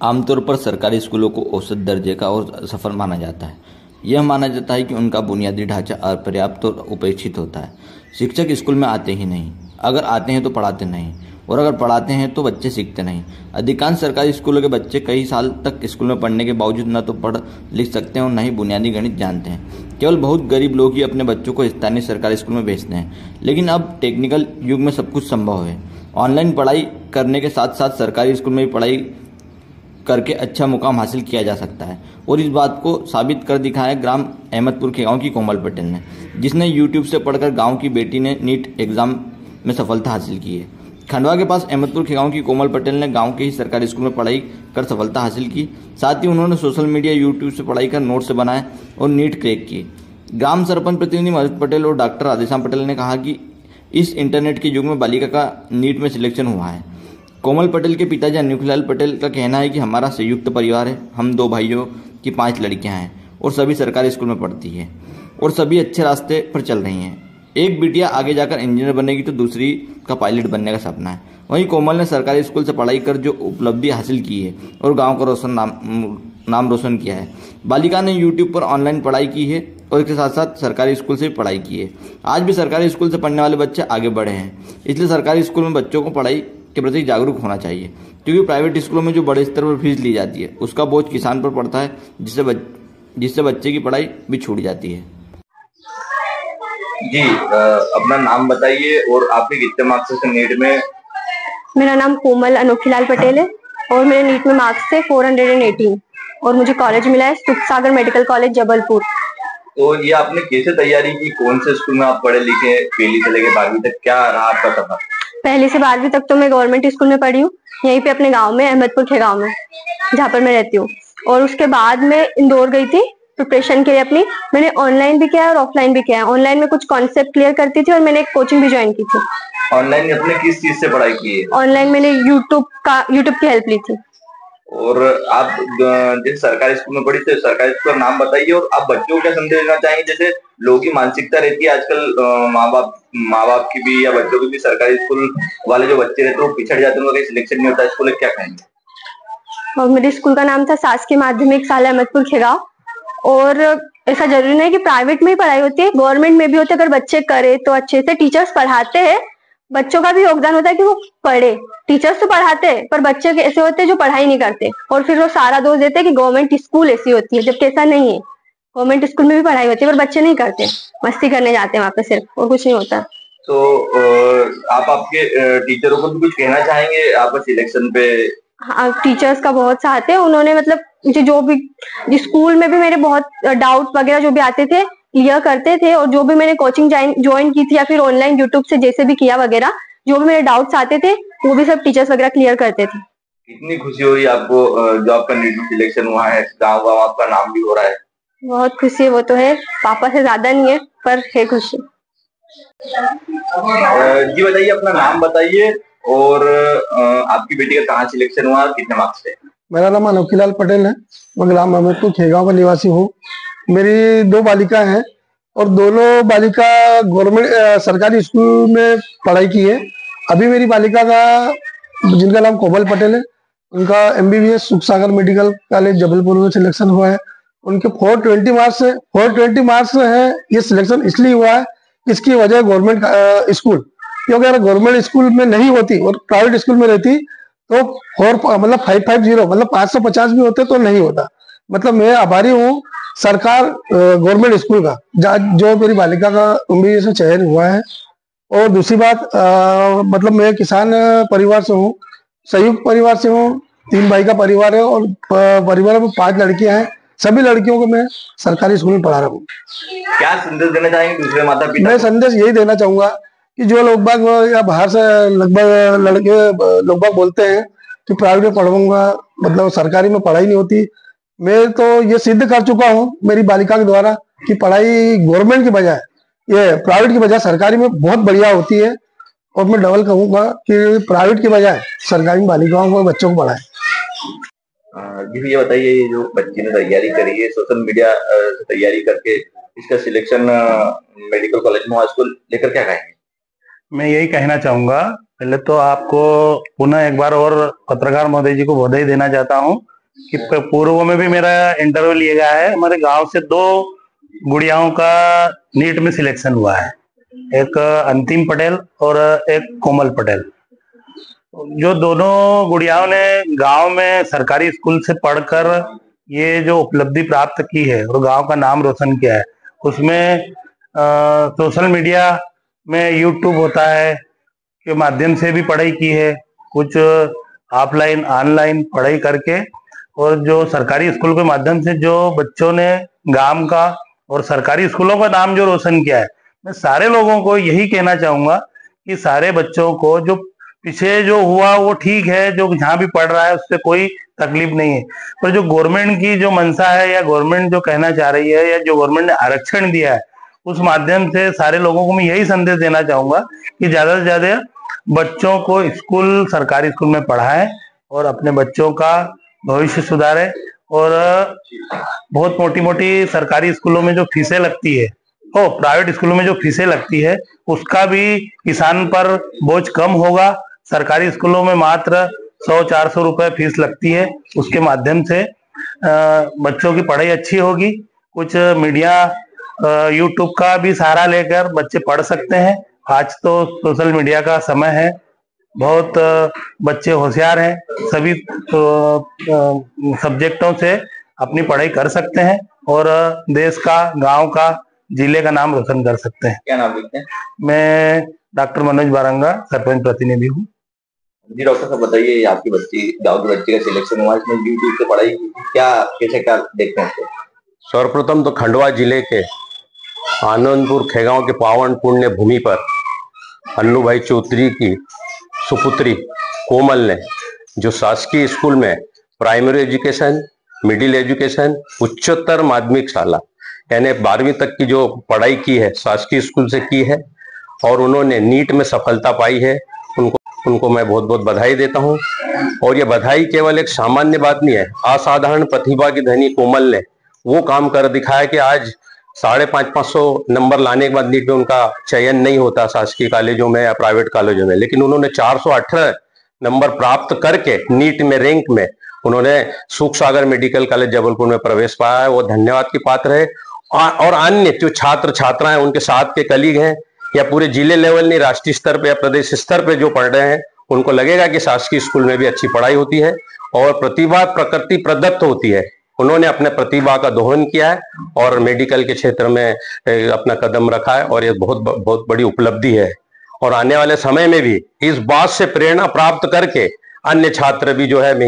आमतौर पर सरकारी स्कूलों को औसत दर्जे का और सफल माना जाता है। यह माना जाता है कि उनका बुनियादी ढांचा अपर्याप्त और उपेक्षित होता है। शिक्षक स्कूल में आते ही नहीं, अगर आते हैं तो पढ़ाते नहीं, और अगर पढ़ाते हैं तो बच्चे सीखते नहीं। अधिकांश सरकारी स्कूलों के बच्चे कई साल तक स्कूल में पढ़ने के बावजूद न तो पढ़ लिख सकते हैं और न ही बुनियादी गणित जानते हैं। केवल बहुत गरीब लोग ही अपने बच्चों को स्थानीय सरकारी स्कूल में भेजते हैं। लेकिन अब टेक्निकल युग में सब कुछ संभव है। ऑनलाइन पढ़ाई करने के साथ साथ सरकारी स्कूल में भी पढ़ाई करके अच्छा मुकाम हासिल किया जा सकता है, और इस बात को साबित कर दिखाया है ग्राम अहमदपुर खेगांव की कोमल पटेल ने, जिसने यूट्यूब से पढ़कर गांव की बेटी ने नीट एग्जाम में सफलता हासिल की है। खंडवा के पास अहमदपुर खेगांव की कोमल पटेल ने गांव के ही सरकारी स्कूल में पढ़ाई कर सफलता हासिल की। साथ ही उन्होंने सोशल मीडिया यूट्यूब से पढ़ाई कर नोट्स बनाए और नीट क्रैक की। ग्राम सरपंच प्रतिनिधि महेश पटेल और डॉक्टर राधेश्याम पटेल ने कहा कि इस इंटरनेट के युग में बालिका का नीट में सिलेक्शन हुआ है। कोमल पटेल के पिताजी अन्नूखीलाल पटेल का कहना है कि हमारा संयुक्त परिवार है। हम 2 भाइयों की 5 लड़कियां हैं और सभी सरकारी स्कूल में पढ़ती है और सभी अच्छे रास्ते पर चल रही हैं। एक बिटिया आगे जाकर इंजीनियर बनेगी तो दूसरी का पायलट बनने का सपना है। वहीं कोमल ने सरकारी स्कूल से पढ़ाई कर जो उपलब्धि हासिल की है और गांव का नाम रोशन किया है। बालिका ने यूट्यूब पर ऑनलाइन पढ़ाई की है और इसके साथ साथ सरकारी स्कूल से भी पढ़ाई की है। आज भी सरकारी स्कूल से पढ़ने वाले बच्चे आगे बढ़े हैं, इसलिए सरकारी स्कूल में बच्चों को पढ़ाई के प्रति जागरूक होना चाहिए, क्योंकि प्राइवेट स्कूलों में जो बड़े स्तर पर फीस ली जाती है उसका बोझ किसान पर पड़ता है, जिससे बच्चे की पढ़ाई भी छूट जाती है। जी, अपना नाम बताइए और आपके कितने मार्क्स से नीट में? मेरा नाम कोमल अनोखीलाल पटेल है और मेरे नीट में मार्क्स थे 418 और मुझे कॉलेज मिला है सुखसागर मेडिकल कॉलेज जबलपुर। तो ये आपने कैसे तैयारी की? कौन से स्कूल में आप पढ़े लिखे? पहली से लेकर 12वीं तक क्या रहा आपका सफर? पहली से 12वीं तक तो मैं गवर्नमेंट स्कूल में पढ़ी हूँ, यहीं पे अपने गांव में अहमदपुर खेगांव में, जहाँ पर मैं रहती हूँ। और उसके बाद मैं इंदौर गई थी प्रिपरेशन के लिए अपनी। मैंने ऑनलाइन भी किया है और ऑफलाइन भी किया है। ऑनलाइन में कुछ कॉन्सेप्ट क्लियर करती थी और मैंने एक कोचिंग भी ज्वाइन की थी। ऑनलाइन अपने किस चीज से पढ़ाई की है? ऑनलाइन मैंने यूट्यूब की हेल्प ली थी। और आप जिस सरकारी स्कूल में पढ़ी थे, सरकारी स्कूल का नाम बताइए और आप बच्चों को क्या संदेश देना चाहेंगे? जैसे लोगों की मानसिकता रहती है आजकल, माँ बाप की भी या बच्चों की भी, सरकारी स्कूल वाले जो बच्चे रहते हैं वो पिछड़ जाते हैं, उनका सिलेक्शन नहीं होता स्कूल, क्या कहेंगे? और मेरे स्कूल का नाम था शासकीय माध्यमिक शाला अहमदपुर खेगांव। और ऐसा जरूरी नहीं कि प्राइवेट में ही पढ़ाई होती है, गवर्नमेंट में भी होती है। अगर बच्चे करे तो अच्छे से टीचर्स पढ़ाते हैं, बच्चों का भी योगदान होता है कि वो पढ़े। टीचर्स तो पढ़ाते हैं पर बच्चे ऐसे होते हैं जो पढ़ाई नहीं करते और फिर वो सारा दोष देते हैं कि गवर्नमेंट स्कूल ऐसी होती है, जबकि ऐसा नहीं है। गवर्नमेंट स्कूल में भी पढ़ाई होती है पर बच्चे नहीं करते, मस्ती करने जाते हैं वहां पे सिर्फ, और कुछ नहीं होता। तो आप आपके टीचरों को भी कुछ कहना चाहेंगे आपके सिलेक्शन पे? हाँ, टीचर्स का बहुत साथ है। उन्होंने मतलब मुझे जो भी स्कूल में भी मेरे बहुत डाउट वगैरह जो भी आते थे क्लियर करते थे, और जो भी मैंने कोचिंग ज्वाइन की थी या फिर ऑनलाइन यूट्यूब से जैसे भी किया वगैरह, जो भी मेरे डाउट्स आते थे वो भी सब टीचर्स वगैरह क्लियर करते थे। कितनी खुशी हुई आपको जो आपका नीट में सिलेक्शन हुआ है, गाँव आपका नाम भी हो रहा है? बहुत खुशी है, वो तो है, पापा से ज्यादा नहीं है पर है खुशी। जी बताइए, अपना नाम बताइए और आपकी बेटी का कहाँ सिलेक्शन हुआ, कितने मार्क्स थे? मेरा नाम अनोखीलाल पटेल है, मैं ग्राम अहमदपुर खेगांव का निवासी हूँ। मेरी 2 बालिका हैं और दोनों बालिका गवर्नमेंट सरकारी स्कूल में पढ़ाई की है। अभी मेरी बालिका का, जिनका नाम कोमल पटेल है, उनका MBBS Sukhsagar medical college Jabalpur में सिलेक्शन हुआ है। उनके 420 मार्क्स है। 420 मार्क्स है। ये सिलेक्शन इसलिए हुआ है, इसकी वजह गवर्नमेंट स्कूल, क्योंकि अगर गवर्नमेंट स्कूल में नहीं होती और प्राइवेट स्कूल में रहती तो 550 मतलब 550 भी होते तो नहीं होता। मतलब मैं आभारी हूँ सरकार गवर्नमेंट स्कूल का, जो मेरी बालिका का MBBS में चयन हुआ है। और दूसरी बात, मतलब मैं किसान परिवार से हूँ, संयुक्त परिवार से हूँ। 3 भाई का परिवार है और परिवार में 5 लड़कियां हैं। सभी लड़कियों को मैं सरकारी स्कूल में पढ़ा रहा हूँ। क्या संदेश देना चाहेंगे दूसरे माता पिता? मैं संदेश यही देना चाहूंगा कि जो लोग बाग या बाहर से लगभग लड़के लोग बाग बोलते हैं कि प्राइवेट में पढ़ूंगा, मतलब सरकारी में पढ़ाई नहीं होती, मैं तो ये सिद्ध कर चुका हूँ मेरी बालिका के द्वारा कि पढ़ाई गवर्नमेंट की बजाय, ये प्राइवेट की बजाय सरकारी में बहुत बढ़िया होती है। और मैं डबल कहूंगा कि प्राइवेट की बजाय सरकारी बालिकाओं को, बच्चों को पढ़ाएं। जी ये बताइए, ये जो बच्ची ने तैयारी करी है सोशल मीडिया से तैयारी करके, इसका सिलेक्शन मेडिकल कॉलेज में, उसको लेकर क्या कहेंगे? मैं यही कहना चाहूंगा, पहले तो आपको पुनः एक बार और पत्रकार महोदय जी को बधाई देना चाहता हूं कि पूर्व में भी मेरा इंटरव्यू लिया गया है। हमारे गांव से 2 गुड़ियाओं का नीट में सिलेक्शन हुआ है, एक अंतिम पटेल और एक कोमल पटेल। जो दोनों गुड़ियाओं ने गांव में सरकारी स्कूल से पढ़कर ये जो उपलब्धि प्राप्त की है और गांव का नाम रोशन किया है, उसमें सोशल मीडिया में यूट्यूब होता है के माध्यम से भी पढ़ाई की है, कुछ ऑफलाइन ऑनलाइन पढ़ाई करके, और जो सरकारी स्कूल के माध्यम से जो बच्चों ने गांव का और सरकारी स्कूलों का नाम जो रोशन किया है। मैं सारे लोगों को यही कहना चाहूंगा कि सारे बच्चों को जो पीछे जो हुआ वो ठीक है, जो जहाँ भी पढ़ रहा है उससे कोई तकलीफ नहीं है, पर जो गवर्नमेंट की जो मंशा है या गवर्नमेंट जो कहना चाह रही है या जो गवर्नमेंट ने आरक्षण दिया है, उस माध्यम से सारे लोगों को मैं यही संदेश देना चाहूंगा कि ज्यादा से ज्यादा बच्चों को स्कूल सरकारी स्कूल में पढ़ाएं और अपने बच्चों का भविष्य सुधारें। और बहुत मोटी मोटी सरकारी स्कूलों में जो फीसें लगती है, प्राइवेट स्कूलों में जो फीसें लगती है, उसका भी किसान पर बोझ कम होगा। सरकारी स्कूलों में मात्र 100-400 रुपए फीस लगती है, उसके माध्यम से बच्चों की पढ़ाई अच्छी होगी। कुछ मीडिया यूट्यूब का भी सहारा लेकर बच्चे पढ़ सकते हैं। आज तो सोशल मीडिया का समय है, बहुत बच्चे होशियार हैं, सभी सब्जेक्टों से अपनी पढ़ाई कर सकते हैं और देश का, गांव का, जिले का नाम रोशन कर सकते हैं। क्या नाम लिखते हैं? मैं डॉक्टर मनोज बारंगा, सरपंच प्रतिनिधि हूँ। जी डॉक्टर साहब, बताइए, आपकी बच्ची, गांव की बच्ची का सिलेक्शन हुआ, इसने यूट्यूब से पढ़ाई की, क्या देखते हैं उसको? सर्वप्रथम तो खंडवा जिले के आनंदपुर खेगांव के पावन पुण्य भूमि पर अन्नू भाई चौधरी की सुपुत्री कोमल ने जो शासकीय स्कूल में प्राइमरी एजुकेशन, मिडिल एजुकेशन, उच्चतर माध्यमिक शाला यानी 12वीं तक की जो पढ़ाई की है शासकीय स्कूल से की है और उन्होंने नीट में सफलता पाई है, उनको मैं बहुत बहुत बधाई देता हूं। और ये बधाई केवल एक सामान्य बात नहीं है, असाधारण प्रतिभा की धनी कोमल ने वो काम कर दिखाया कि आज 550 नंबर लाने के बाद नीट में उनका चयन नहीं होता शासकीय कॉलेजों में या प्राइवेट कॉलेजों में, लेकिन उन्होंने 418 नंबर प्राप्त करके नीट में रैंक में उन्होंने सुख सागर मेडिकल कॉलेज जबलपुर में प्रवेश पाया है। वो धन्यवाद की पात्र है। और अन्य जो छात्र छात्राएं उनके साथ के कलीग हैं या पूरे जिले लेवल नहीं, राष्ट्रीय स्तर पे या प्रदेश स्तर पे जो पढ़ रहे हैं, उनको लगेगा कि शासकीय स्कूल में भी अच्छी पढ़ाई होती है और प्रतिभा प्रकृति प्रदत्त होती है। उन्होंने अपने प्रतिभा का दोहन किया है और मेडिकल के क्षेत्र में अपना कदम रखा है और ये बहुत बड़ी उपलब्धि है। और आने वाले समय में भी इस बात से प्रेरणा प्राप्त करके अन्य छात्र भी जो है